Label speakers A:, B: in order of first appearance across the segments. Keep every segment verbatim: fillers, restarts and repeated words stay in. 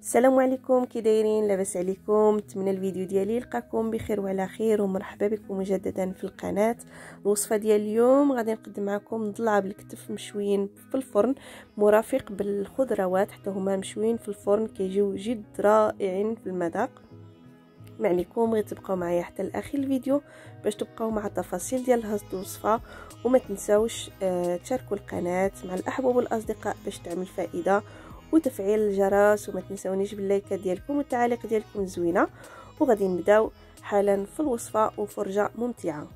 A: السلام عليكم، كي دايرين؟ لاباس عليكم؟ نتمنى الفيديو ديالي يلقاكم بخير وعلى خير، ومرحبا بكم مجددا في القناه. الوصفه ديال اليوم غادي نقدم معكم ضلعه بالكتف مشويين في الفرن مرافق بالخضروات، حتى هما مشويين في الفرن كيجيو جد رائعين في المذاق. ما عليكم غير تبقاو معايا حتى لاخر الفيديو باش تبقاو مع التفاصيل ديال هذه الوصفه، وما تنساوش آه تشاركوا القناه مع الاحباب والاصدقاء باش تعمل فائده، وتفعيل الجرس، وما تنساونيش باللايكات ديالكم والتعاليق ديالكم الزوينه. وغادي نبداو حالا في الوصفه وفرجه ممتعه.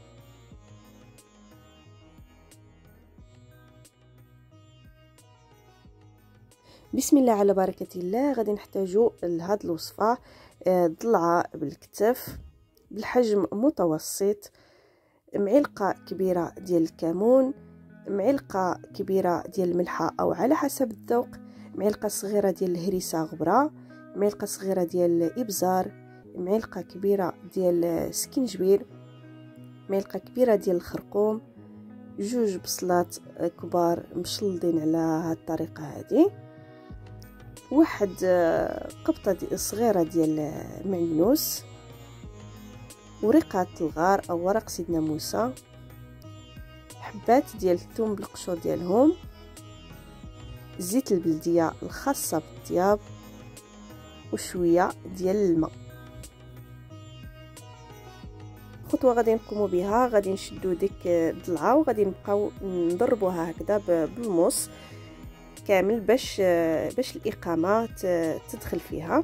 A: بسم الله على بركه الله. غادي نحتاجو لهاد الوصفه ضلعه بالكتف بالحجم متوسط، معلقه كبيره ديال الكمون، معلقه كبيره ديال الملحه او على حسب الذوق، معلقه صغيره ديال الهريسه غبره، معلقه صغيره ديال الابزار، معلقه كبيره ديال السكنجبير، معلقه كبيره ديال الخرقوم، جوج بصلات كبار مشلضين على هذه الطريقه هذه، واحد قبطه صغيره ديال المعمنوس، ورقه الغار او ورق سيدنا موسى، حبات ديال الثوم بالقشور ديالهم، زيت البلديه الخاصه بالطياب، وشويه ديال الماء. خطوه غادي نقوموا بها، غادي نشدوا ديك الضلعه وغادي نبقاو نضربوها هكذا بالمص كامل باش باش الاقامه تدخل فيها،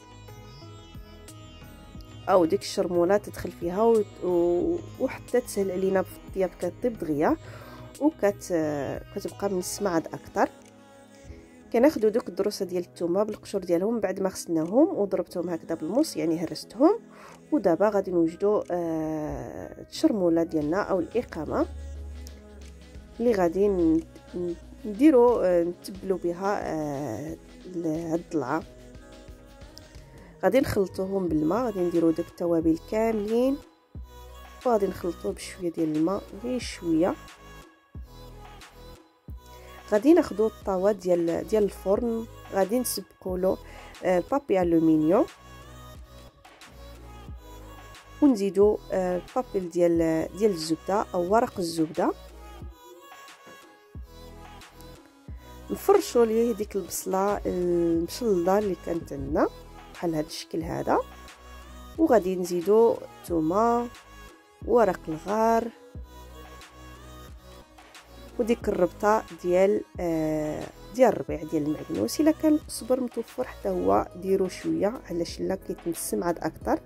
A: او ديك الشرموله تدخل فيها، وحتى تسهل علينا في الطياب كطيب دغيا وكتبقى مسمعد اكثر. كناخذوا دوك الدروسه ديال الثومه بالقشور ديالهم بعد ما غسلناهم وضربتهم هكذا بالمص، يعني هرستهم. ودابا غادي نوجدوا آه الشرموله ديالنا او الاقامه اللي غادي نديروا آه نتبلوا بها آه الضلعه. غادي نخلطوهم بالماء، غادي نديروا داك التوابل كاملين وغادي نخلطوه بشويه ديال الماء غير شويه. غادي ناخذوا الطاوه ديال ديال الفرن، غادي نسبقوا له آه بابي الومنيوم، ونزيدوا آه البابيل ديال ديال الزبده او ورق الزبده، نفرشوا ليه ديك البصله المشلضه اللي كانت عندنا بحال هذا الشكل هذا، وغادي نزيدوا الثومه، ورق الغار، وديك الربطه ديال آه ديال الربيع ديال المعدنوس. الا كان الصبر متوفر حتى هو ديروا شويه علاش لا كيتنسم عاد اكثر.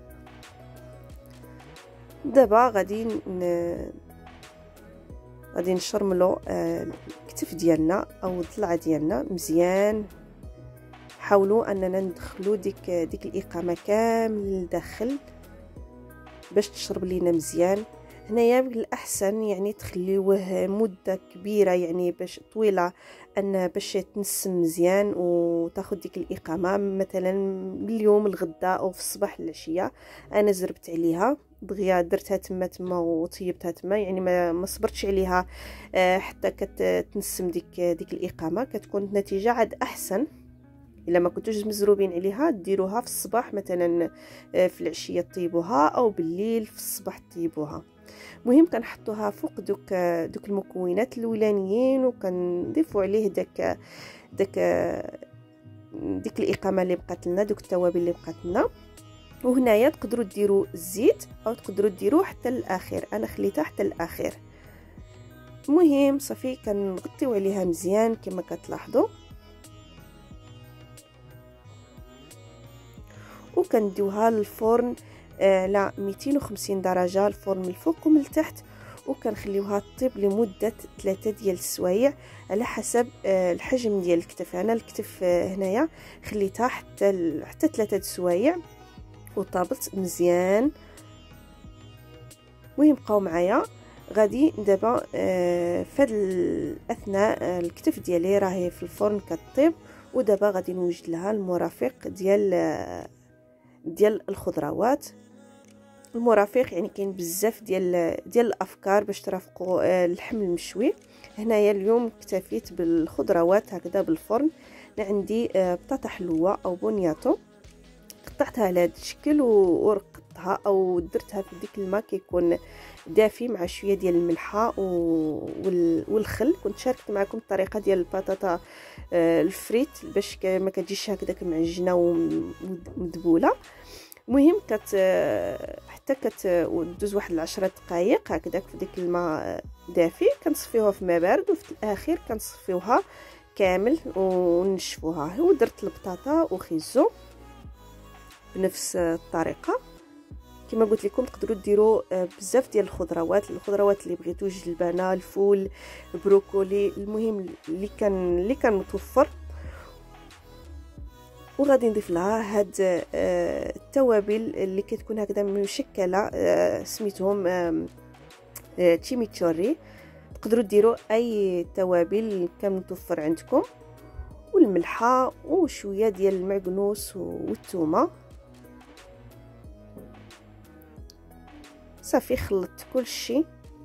A: دابا غادي ن... غادي نشرملو آه الكتف ديالنا او الضلع ديالنا مزيان. حاولوا اننا ندخلوا ديك ديك الاقامه كامل لداخل باش تشرب لينا مزيان. هنايا الاحسن يعني تخليوه مده كبيره، يعني باش طويله، ان باش تنسم مزيان وتاخذ ديك الاقامه مثلا من اليوم الغدا او في الصباح العشيه. انا زربت عليها دغيا درتها تما تما وطيبتها تما، يعني ما ما صبرتش عليها حتى كتنسم ديك ديك الاقامه، كتكون النتيجه عاد احسن. الا ما كنتوش مزروبين عليها ديروها في الصباح مثلا في العشيه طيبوها، او بالليل في الصباح طيبوها. مهم كنحطوها فوق دوك دوك المكونات الاولانيين، وكنضيفوا عليه داك داك ديك الاقامه اللي بقات لنا، دوك التوابل اللي بقات لنا. وهنايا تقدروا ديروا الزيت او تقدروا ديروه حتى الاخير، انا خليتها حتى الاخير. المهم صافي كنغطيو عليها مزيان كما كتلاحظوا، وكنديوها للفرن على مئتين وخمسين درجه، الفرن من الفوق ومن التحت، وكنخليوها طيب لمده ثلاثة ديال السوايع على حسب الحجم ديال الكتف. انا الكتف هنايا خليتها حتى حتى ثلاثة السوايع وطابت مزيان. المهم بقاو معايا. غادي دابا في هذا الاثناء الكتف ديالي راهي في الفرن كطيب، ودابا غادي نوجد لها المرافق ديال ديال الخضروات. المرافق يعني كاين بزاف ديال ديال الافكار باش ترافقوا اللحم المشوي. هنايا اليوم اكتفيت بالخضروات هكذا بالفرن، انا عندي بطاطا حلوه او بونياتو، قطعتها على هذا الشكل ورقدتها او درتها في ديك الماء كيكون دافي مع شويه ديال الملحه والخل. كنت شاركت معكم الطريقه ديال البطاطا الفريت باش ما كتجيش هكذاك معجنه ومدبوله. المهم كت حتى كتدوز واحد العشرة دقائق هكذاك في ديك الماء دافي، كنصفيوها في ماء بارد وفي الاخير كنصفيوها كامل ونشفوها. ودرت البطاطا وخيزو بنفس الطريقه. كما قلت لكم تقدروا ديروا بزاف ديال الخضروات، الخضروات اللي بغيتو، الجلبانه، الفول، البروكولي، المهم اللي كان اللي كان متوفر. وغادي نضيف لها هاد التوابل اللي كتكون هكذا مشكله، سميتهم تشيميتشوري. تقدروا ديروا اي توابل كان متوفر عندكم، والملحه وشويه ديال المعكنوس والثومه. صافي خلطت كل شيء.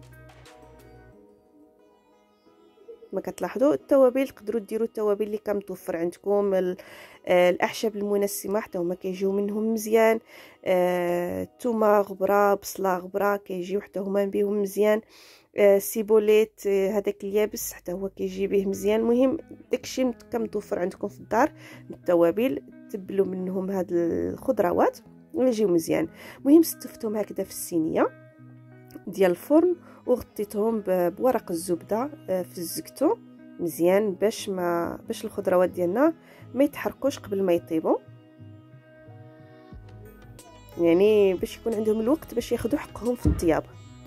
A: ما كتلاحظوا التوابل تقدروا ديروا التوابل اللي كان متوفر عندكم، الاعشاب المنسمه حتى هما كيجيو منهم مزيان، الثومه غبره، بصله غبره كيجيو حتى هما بهم مزيان، سيبوليت هذاك اليابس حتى هو كيجي به مزيان. المهم داكشي اللي كان متوفر عندكم في الدار من التوابل تبلوا منهم هاد الخضروات ويجيو مزيان. المهم ستفتهم هكذا في الصينيه ديال الفرن وغطيتهم بورق الزبده، فزقته مزيان باش ما باش الخضروات ديالنا ما يتحرقوش قبل ما يطيبوا، يعني باش يكون عندهم الوقت باش ياخذوا حقهم في الطياب.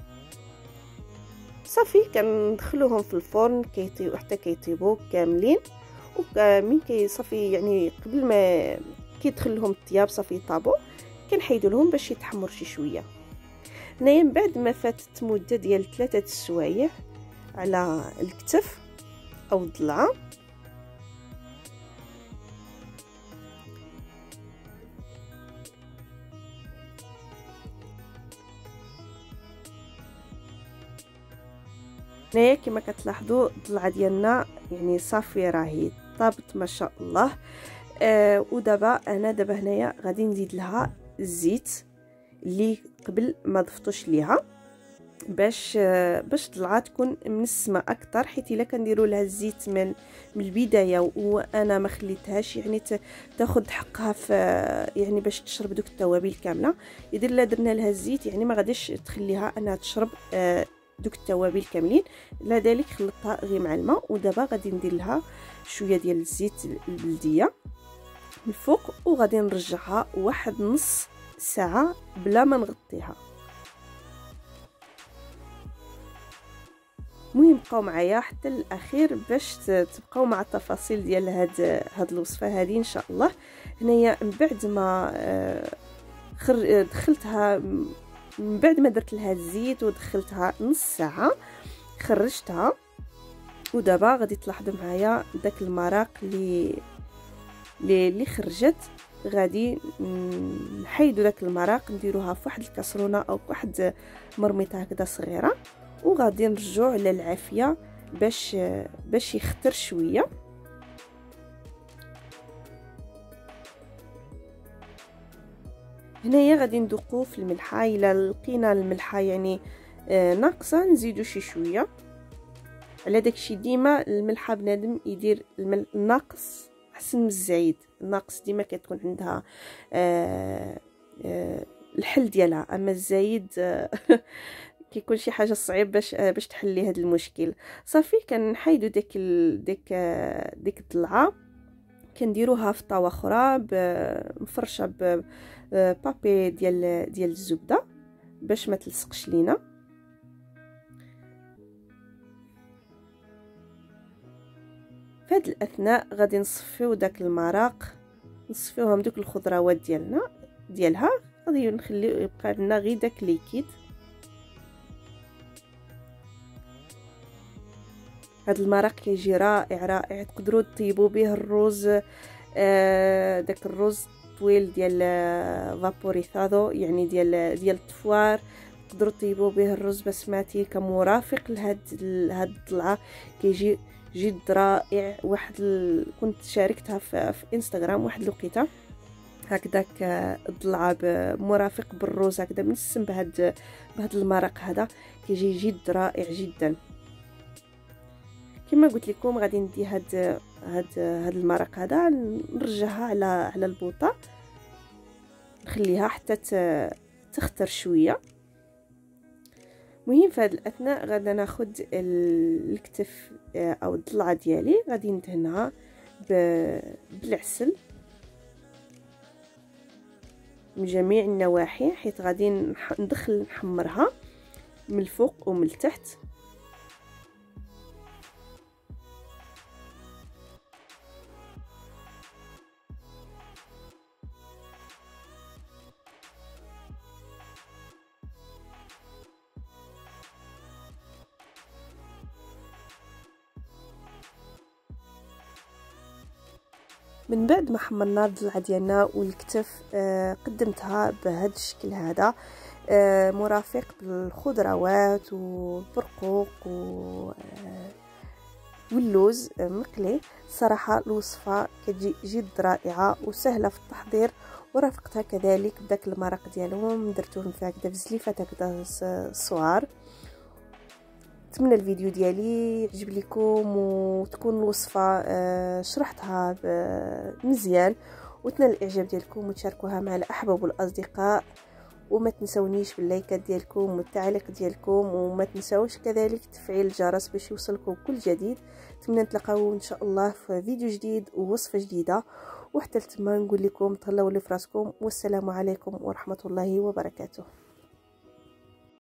A: صافي كندخلوهم في الفرن كيطيبوا حتى كيطيبوا كاملين. ومن كي صافي يعني قبل ما كيدخل لهم الطياب صافي طابوا كنحيدوا لهم باش يتحمروا شي شويه. هنايا من بعد ما فاتت مده ديال ثلاثه السوايع على الكتف او الضلعه، هنايا كما كتلاحظوا الضلعه ديالنا يعني صافي راهي طابت ما شاء الله. آه ودابا انا دابا هنايا غادي نزيد لها الزيت اللي قبل ما ضفتوش ليها باش آه باش الضلعه تكون منسمه اكثر، حيت الا كنديروا لها الزيت من من البدايه وانا ما خليتهاش يعني تاخذ حقها في يعني باش تشرب دوك التوابل كامله. اذا لا درنا لها الزيت يعني ما غاديش تخليها انها تشرب آه دوك التوابل كاملين، لذلك خلطتها غير مع الماء. ودابا غادي ندير لها شويه ديال الزيت البلديه من الفوق وغادي نرجعها واحد نص ساعه بلا ما نغطيها. المهم بقاو معايا حتى الاخير باش تبقاو مع التفاصيل ديال هاد هاد الوصفه هذه ان شاء الله. هنايا من بعد ما خر دخلتها من بعد ما درت لها الزيت ودخلتها نص ساعه خرجتها. ودابا غادي تلاحظوا معايا داك المرق اللي اللي خرجت، غادي نحيدوا داك المرق نديروها في واحد الكاسرونه او واحد مرميطه هكذا صغيره، وغادي نرجعوا على العافيه باش باش يختر شويه. هنايا غادي ندوقوا في الملحه، الا لقينا الملحه يعني ناقصه نزيدوا شي شويه. على داكشي ديما الملحه بنادم يدير الناقص احسن من الزايد. الناقص ديما كتكون عندها آآ آآ الحل ديالها، اما الزايد كيكون شي حاجه صعيب باش باش تحلي هذا المشكل. صافي كنحيدوا ديك ال... ديك ديك الضلعه كنديروها في طاوه اخرى مفرشه بابي ديال ديال الزبده باش ما تلصقش لينا. في هذه الاثناء غادي نصفيو داك المرق، نصفيوهم دوك الخضروات ديالنا ديالها، غادي نخليو يبقى لنا غير داك ليكيد. هذا المرق كيجي رائع رائع، تقدروا طيبوا به الرز، آه داك الرز طويل ديال فابوريثادو يعني ديال ديال الطفوار، تقدروا طيبوا به الرز بسمتي كمرافق لهاد هاد الضلعه، كيجي جد رائع. واحد ال... كنت شاركتها في, في انستغرام واحد الوقيته هكذاك الضلعه مرافق بالروز هكذا منسم بهاد بهاد المرق هذا كيجي جد رائع جدا. كما قلت لكم غادي ندي هاد هاد هاد المرق هذا نرجعها على على البوطه، نخليها حتى تختر شويه. مهم في هذه الاثناء غادي ناخذ الكتف او الضلعه ديالي غادي ندهنها بالعسل من جميع النواحي، حيت غادي ندخل نحمرها من الفوق ومن التحت. من بعد ما حمرنا الضلع ديالنا والكتف آه قدمتها بهذا الشكل هذا آه مرافق بالخضروات والبرقوق و آه واللوز آه مقلي. صراحه الوصفه كتجي جد رائعه وسهله في التحضير، ورافقتها كذلك بداك المرق ديالهم درتوهم فيها هكذا بزليفات هكذا صغار. نتمنى الفيديو ديالي يعجب لكم وتكون الوصفه آه شرحتها مزيان وتنال الاعجاب ديالكم وتشاركوها مع الاحباب والاصدقاء، وما تنسونيش باللايكات ديالكم والتعليق ديالكم، وما تنسوش كذلك تفعيل الجرس باش يوصلكم كل جديد. نتمنى نتلاقاو ان شاء الله في فيديو جديد ووصفه جديده، وحتى لتما نقول لكم تهلاو لي فراسكم، والسلام عليكم ورحمه الله وبركاته.